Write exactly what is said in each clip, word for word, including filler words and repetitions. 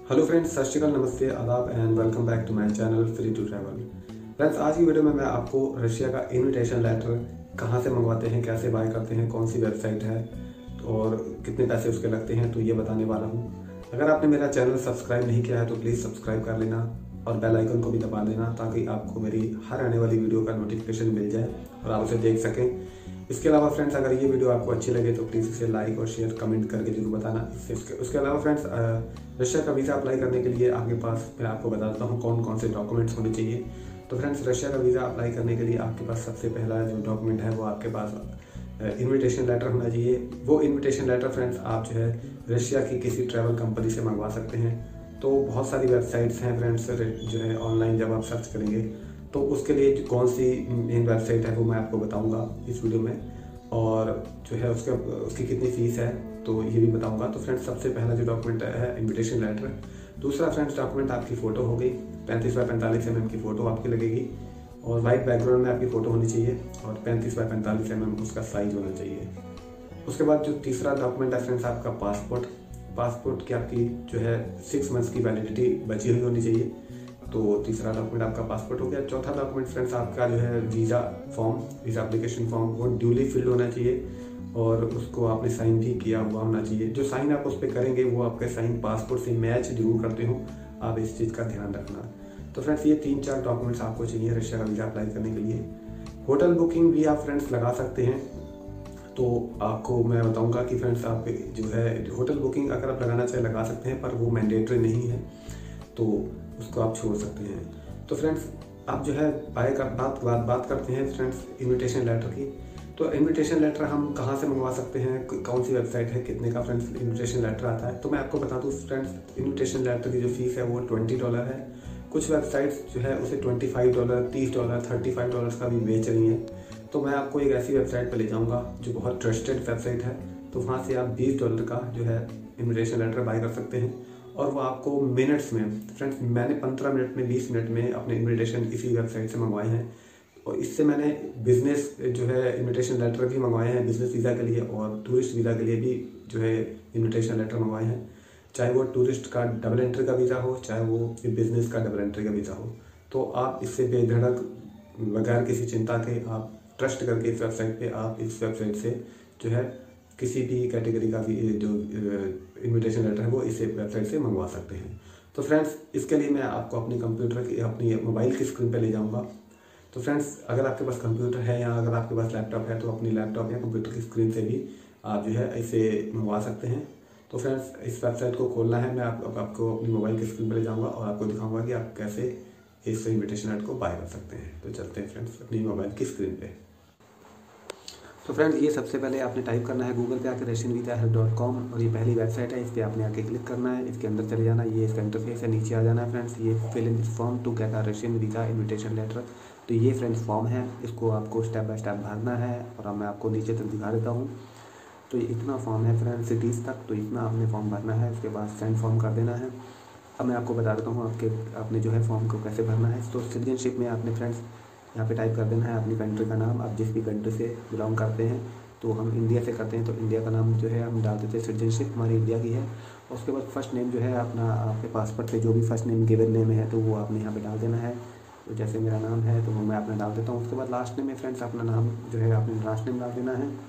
Hello friends, सत श्री अकाल, नमस्ते, आदाब and welcome back to my channel free to travel. Friends, आज की वीडियो में मैं आपको रशिया का इनविटेशन लेटर कहाँ से मंगवाते हैं, कैसे बाय करते हैं, कौन सी वेबसाइट है और कितने पैसे उसके लगते हैं, तो ये बताने वाला हूँ। अगर आपने मेरा चैनल सब्सक्राइब नहीं किया है तो प्लीज़ सब्सक्राइब कर लेना और बेल आइकन को भी दबा लेना ताकि आपको मेरी हर आने वाली वीडियो का नोटिफिकेशन मिल जाए और आप उसे देख सकें। इसके अलावा फ्रेंड्स, अगर ये वीडियो आपको अच्छी लगे तो प्लीज़ इसे लाइक और शेयर कमेंट करके जरूर बताना। इससे उसके, उसके अलावा फ्रेंड्स, रशिया का वीज़ा अप्लाई करने के लिए आपके पास मैं आपको बताता हूँ कौन कौन से डॉक्यूमेंट्स होने चाहिए। तो फ्रेंड्स, रशिया का वीज़ा अप्लाई करने के लिए आपके पास सबसे पहला जो डॉक्यूमेंट है वो आपके पास इनविटेशन लेटर होना चाहिए। वो इनविटेशन लेटर फ्रेंड्स आप जो है रशिया की किसी ट्रैवल कंपनी से मंगवा सकते हैं। तो बहुत सारी वेबसाइट्स हैं फ्रेंड्स, जो है ऑनलाइन जब आप सर्च करेंगे तो उसके लिए कौन सी मेन वेबसाइट है वो मैं आपको बताऊंगा इस वीडियो में, और जो है उसके उसकी कितनी फ़ीस है तो ये भी बताऊंगा। तो फ्रेंड्स, सबसे पहला जो डॉक्यूमेंट है इनविटेशन लेटर। दूसरा फ्रेंड्स डॉक्यूमेंट आपकी फ़ोटो हो गई, पैंतीस बाई पैंतालीस एम एम की फ़ोटो आपकी लगेगी और वाइट बैकग्राउंड में आपकी फ़ोटो होनी चाहिए और पैंतीस बाई पैंतालीस एम एम उसका साइज होना चाहिए। उसके बाद जो तीसरा डॉक्यूमेंट है फ्रेंड्स आपका पासपोर्ट। पासपोर्ट की आपकी जो है सिक्स मंथ्स की वैलिडिटी बची हुई होनी चाहिए। तो तीसरा डॉक्यूमेंट आपका पासपोर्ट हो गया। चौथा डॉक्यूमेंट फ्रेंड्स आपका जो है visa form, visa application form, वो ड्यूली फिल्ड होना चाहिए और उसको आपने साइन भी किया हुआ होना चाहिए। जो साइन आप उस पर करेंगे वो आपके साइन पासपोर्ट से मैच जरूर करते हो, आप इस चीज़ का ध्यान रखना। तो फ्रेंड्स, ये तीन चार डॉक्यूमेंट्स आपको चाहिए रशिया का वीज़ा अप्लाई करने के लिए। होटल बुकिंग भी आप फ्रेंड्स लगा सकते हैं। तो आपको मैं बताऊंगा कि फ्रेंड्स आप जो है होटल बुकिंग अगर आप लगाना चाहे लगा सकते हैं, पर वो मैंडेटरी नहीं है, तो उसको आप छोड़ सकते हैं। तो फ्रेंड्स, आप जो है बाय कर बात बात बात करते हैं फ्रेंड्स इनविटेशन लेटर की। तो इनविटेशन लेटर हम कहाँ से मंगवा सकते हैं, कौन सी वेबसाइट है, कितने का फ्रेंड्स इनविटेशन लेटर आता है। तो मैं आपको बता दूँ फ्रेंड्स, इनविटेशन लेटर की जो फीस है वो ट्वेंटी डॉलर है। कुछ वेबसाइट्स जो है उसे ट्वेंटी फाइव डॉलर, तीस डॉलर, थर्टी फाइव डॉलर का भी बेच रही हैं। तो मैं आपको एक ऐसी वेबसाइट पर ले जाऊँगा जो बहुत ट्रस्टेड वेबसाइट है। तो वहाँ से आप बीस डॉलर का जो है इनविटेशन लेटर बाय कर सकते हैं और वो आपको मिनट्स में, फ्रेंड्स मैंने पंद्रह मिनट में, बीस मिनट में अपने इनविटेशन इसी वेबसाइट से मंगवाए हैं। और इससे मैंने बिजनेस जो है इनविटेशन लेटर भी मंगवाए हैं बिजनेस वीज़ा के लिए, और टूरिस्ट वीज़ा के लिए भी जो है इनविटेशन लेटर मंगवाए हैं। चाहे वो टूरिस्ट का डबल एंट्री का वीज़ा हो, चाहे वो बिजनेस का डबल एंट्री का वीज़ा हो। तो आप इससे बेधड़क, बगैर किसी चिंता के, आप ट्रस्ट करके इस वेबसाइट पे आप इस वेबसाइट से जो है किसी भी कैटेगरी का भी जो इनविटेशन लेटर है वो इस वेबसाइट से मंगवा सकते हैं। तो फ्रेंड्स, इसके लिए मैं आपको अपनी कंप्यूटर की, अपनी मोबाइल की स्क्रीन पे ले जाऊंगा। तो फ्रेंड्स, अगर आपके पास कंप्यूटर है या अगर आपके पास लैपटॉप है तो अपनी लैपटॉप या कंप्यूटर की स्क्रीन से भी आप जो है इसे मंगवा सकते हैं। तो फ्रेंड्स, इस वेबसाइट को खोलना है, मैं आप, आप, आपको अपनी मोबाइल की स्क्रीन पर ले जाऊँगा और आपको दिखाऊँगा कि आप कैसे इस इनविटेशन लेटर को बाय कर सकते हैं। तो चलते हैं फ्रेंड्स अपनी मोबाइल की स्क्रीन पे। तो फ्रेंड्स, ये सबसे पहले आपने टाइप करना है गूगल पे आके Russian visa help dot com, और ये पहली वेबसाइट है, इस पर आपने आके क्लिक करना है। इसके अंदर चले जाना, ये इसका इंटरफेस है, नीचे आ जाना है फ्रेंड्स। ये fill in this form to get a Russian visa invitation letter. तो ये फ्रेंड्स फॉर्म है, इसको आपको स्टेप बाय स्टेप भरना है और अब मैं आपको नीचे तक दिखा देता हूँ। तो ये इतना फॉर्म है फ्रेंड्स, सिटीज़ तक, तो इतना आपने फॉर्म भरना है। उसके बाद सेंड फॉर्म कर देना है। अब मैं आपको बता देता हूँ आपके आपने जो है फॉर्म को कैसे भरना है। तो सिटीजनशिप में आपने फ्रेंड्स यहाँ पे टाइप कर देना है अपनी कंट्री का नाम। आप जिस भी कंट्री से बिलोंग करते हैं, तो हम इंडिया से करते हैं तो इंडिया का नाम जो है हम डाल देते हैं, सिटीजनशिप हमारी इंडिया की है। उसके बाद फर्स्ट नेम जो है अपना, आपके पासपोर्ट पे जो भी फर्स्ट नेम गिवन नेम है तो वो आपने यहाँ पे डाल देना है। तो जैसे मेरा नाम है तो वो मैं अपना डाल देता हूँ। उसके बाद लास्ट नेम में फ्रेंड्स अपना नाम जो है आपने लास्ट नेम डाल देना है।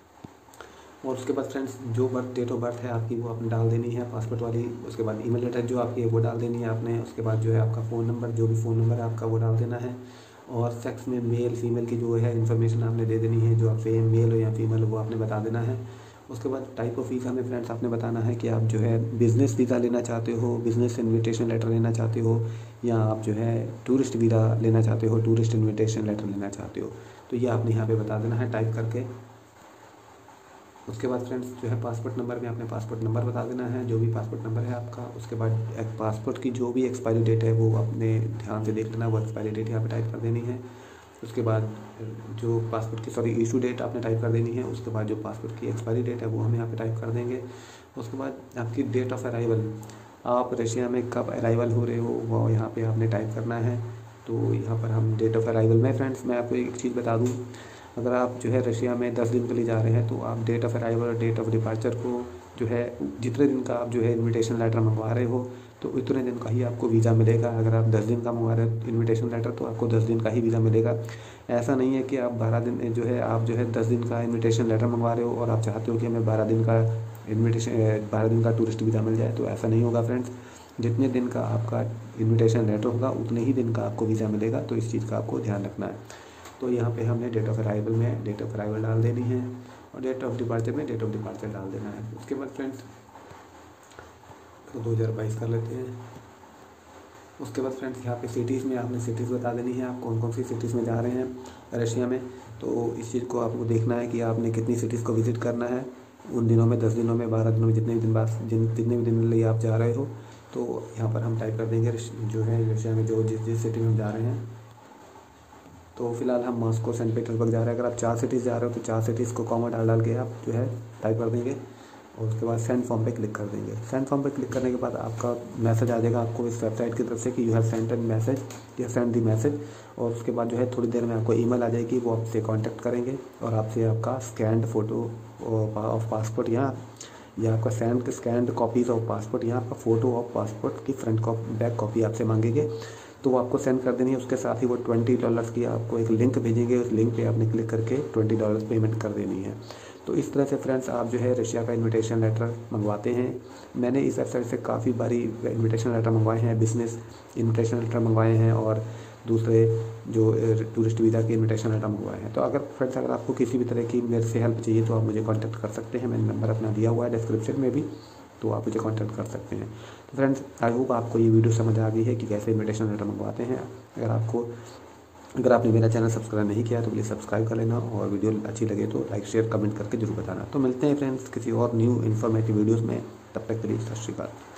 और उसके बाद फ्रेंड्स जो बर्थ डेट ऑफ बर्थ है आपकी वो आपने डाल देनी है पासपोर्ट वाली। उसके बाद ईमेल एड्रेस जो आपकी है वो डाल देनी है आपने। उसके बाद जो है आपका फ़ोन नंबर, जो भी फ़ोन नंबर है आपका वो डाल देना है। और सेक्स में मेल फीमेल की जो है इन्फॉर्मेशन आपने दे देनी है, जो आप सेम मेल हो या फीमेल हो वो आपने बता देना है। उसके बाद टाइप ऑफ वीज़ा में फ्रेंड्स आपने बताना है कि आप जो है बिज़नेस वीज़ा लेना चाहते हो, बिज़नेस इनविटेशन लेटर लेना चाहते हो, या आप जो है टूरिस्ट वीज़ा लेना चाहते हो, टूरिस्ट इनविटेशन लेटर लेना चाहते हो। तो ये आपने यहाँ पे बता देना है टाइप करके। उसके बाद फ्रेंड्स जो है पासपोर्ट नंबर में आपने पासपोर्ट नंबर बता देना है, जो भी पासपोर्ट नंबर है आपका। उसके बाद एक पासपोर्ट की जो भी एक्सपायरी डेट है वो आपने ध्यान से देख लेना, वो एक्सपायरी डेट यहाँ पे टाइप कर देनी है। उसके बाद जो पासपोर्ट की सॉरी इशू डेट आपने टाइप कर देनी है। उसके बाद जो पासपोर्ट की एक्सपायरी डेट है वो हम यहाँ पे टाइप कर देंगे। उसके बाद आपकी डेट ऑफ अराइवल, आप रशिया में कब अराइवल हो रहे हो वो यहाँ पे आपने टाइप करना है। तो यहाँ पर हम डेट ऑफ अराइवल में फ्रेंड्स मैं आपको एक चीज़ बता दूँ, अगर आप जो है रशिया में दस दिन के लिए जा रहे हैं तो आप डेट ऑफ अराइवल और डेट ऑफ डिपार्चर को जो है जितने दिन का आप जो है इनविटेशन लेटर मंगवा रहे हो तो उतने दिन का ही आपको वीज़ा मिलेगा। अगर आप दस दिन का मंगवा रहे हो इनविटेशन लेटर तो आपको दस दिन का ही वीज़ा मिलेगा। ऐसा नहीं है कि आप बारह दिन जो है आप जो है दस दिन का इनविटेशन लेटर मंगवा रहे हो और आप चाहते हो कि हमें बारह दिन का इनविटेशन बारह दिन का टूरिस्ट वीज़ा मिल जाए, तो ऐसा नहीं होगा फ्रेंड्स। जितने दिन का आपका इनविटेशन लेटर होगा उतने ही दिन का आपको वीज़ा मिलेगा, तो इस चीज़ का आपको ध्यान रखना है। तो यहाँ पे हमने डेट ऑफ अराइवल में डेट ऑफ अराइवल डाल देनी है और डेट ऑफ डिपार्चर में डेट ऑफ डिपार्चर डाल देना है। उसके बाद फ्रेंड्स तो दो हज़ार बाईस कर लेते हैं। उसके बाद फ्रेंड्स यहाँ पे सिटीज़ में आपने सिटीज़ बता देनी है, आप कौन कौन सी सिटीज़ में जा रहे हैं रशिया में। तो इस चीज़ को आपको देखना है कि आपने कितनी सिटीज़ को विज़िट करना है उन दिनों में, दस दिनों में, बारह दिनों में, जितने भी दिन बाद जिन जितने भी दिन के लिए आप जा रहे हो। तो यहाँ पर हम टाइप कर देंगे जो है रशिया में जो जिस जिस सिटी में हम जा रहे हैं। तो फिलहाल हम मॉस्को सेंट पीटर्सबर्ग जा रहे हैं। अगर आप चार सिटीज़ जा रहे हो तो चार सिटीज़ को कॉमा डाल डाल के आप जो है टाइप कर देंगे और उसके बाद सेंड फॉर्म पे क्लिक कर देंगे। सेंड फॉर्म पे क्लिक करने के बाद आपका मैसेज आ जाएगा आपको इस वेबसाइट की तरफ से कि you have sent an message, you send the message. और उसके बाद जो है थोड़ी देर में आपको ईमेल आ जाएगी, वो आपसे कांटेक्ट करेंगे और आपसे आपका स्कैंड फ़ोटो ऑफ पासपोर्ट यहाँ या आपका send scanned copies of passport यहाँ आपका फ़ोटो ऑफ पासपोर्ट की फ्रंट कॉपी बैक कॉपी आपसे मांगेंगे, तो वो आपको सेंड कर देनी है। उसके साथ ही वो ट्वेंटी डॉलर्स की आपको एक लिंक भेजेंगे, उस लिंक पे आपने क्लिक करके ट्वेंटी डॉलर्स पेमेंट कर देनी है। तो इस तरह से फ्रेंड्स आप जो है रशिया का इनविटेशन लेटर मंगवाते हैं। मैंने इस वेबसाइट से काफ़ी बारी इनविटेशन लेटर मंगवाए हैं, बिजनेस इनविटेशन लेटर मंगवाए हैं और दूसरे जो टूरिस्ट वीज़ा के इनविटेशन लेटर मंगवाए हैं। तो अगर फ्रेंड्स अगर आपको किसी भी तरह की मेरे से हेल्प चाहिए तो आप मुझे कांटेक्ट कर सकते हैं। मैंने नंबर अपना दिया हुआ है डिस्क्रिप्शन में भी, तो आप मुझे कांटेक्ट कर सकते हैं। तो फ्रेंड्स आई होप आपको ये वीडियो समझ आ गई है कि कैसे इनविटेशन लेटर मंगवाते हैं। अगर आपको अगर आपने मेरा चैनल सब्सक्राइब नहीं किया तो प्लीज़ सब्सक्राइब कर लेना और वीडियो अच्छी लगे तो लाइक शेयर कमेंट करके जरूर बताना। तो मिलते हैं फ्रेंड्स किसी और न्यू इन्फॉर्मेटिव वीडियोज़ में, तब तक के लिए सत श्री अकाल।